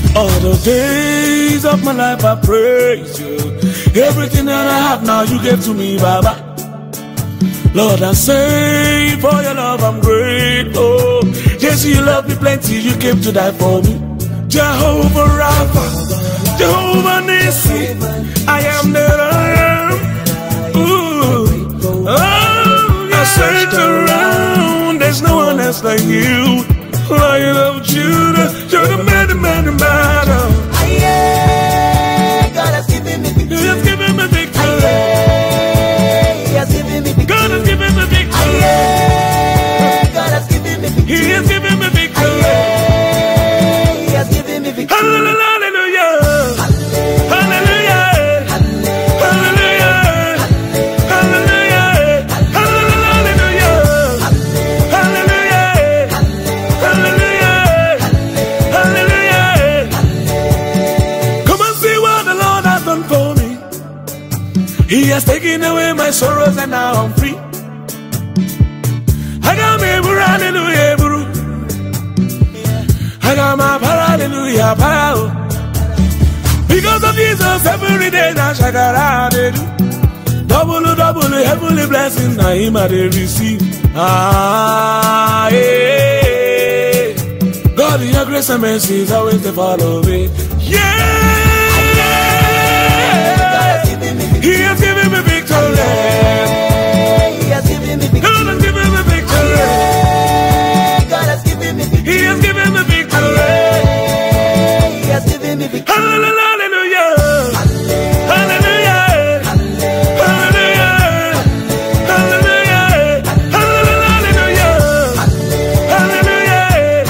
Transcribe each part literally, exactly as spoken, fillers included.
All the days of my life I praise you. Everything that I have now you gave to me, Baba. Lord, I say for your love I'm grateful. Yes, you love me plenty, you came to die for me. Jehovah Rapha, Jehovah Nissi, I am that I am. Ooh, oh, I searched around, there's no one else like you. Lion of Judah, you're the man, the man, the man. Aye, God has given me victory. He has given me victory. Aye, He has given me victory. God has given me victory. Aye, God has given me victory. He has given me victory. Aye, He has given me victory. Hallelujah. He has taken away my sorrows and now I'm free. I got me buru, hallelujah, buru. I got my para, hallelujah, para. Because of Jesus, every day now shakara they do. Double, double, heavenly blessings now him I they receive. Ah, yeah. God, in your grace and mercy is always to follow me. Yeah. He has given me victory. He has given me victory. God has given me victory. God has given me victory. He has given me victory. He has given me victory. Hallelujah. Hallelujah. Hallelujah. Hallelujah. Hallelujah. Hallelujah.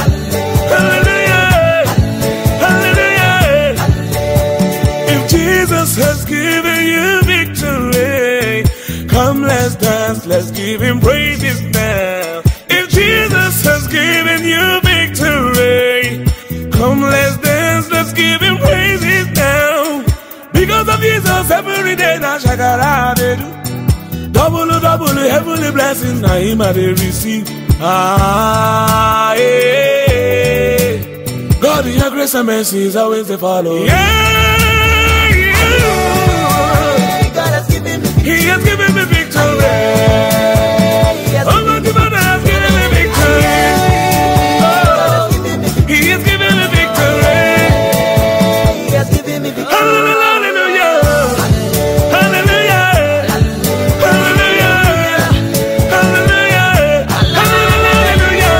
Hallelujah. Hallelujah. If Jesus has given you victory, come let's dance, let's give him praises now. If Jesus has given you victory, come let's dance, let's give him praises now. Because of Jesus, every day now shakara they do. Double, double, heavenly blessings now him I they receive. Ah, yeah. God in your grace and mercy is always to follow. Yeah. He has given me victory. Almighty Father has given me victory. Oh, He has given me victory. He has given me victory. Hallelujah. Hallelujah. Hallelujah. Hallelujah. Hallelujah.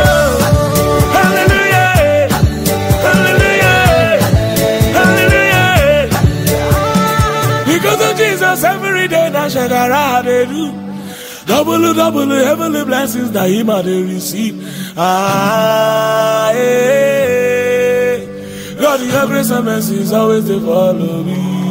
Hallelujah. Hallelujah. Because of Jesus, every day that shakara they do. Double, double, heavenly blessings that him I they receive. Ah, yeah. God, your grace and mercy is always to follow me.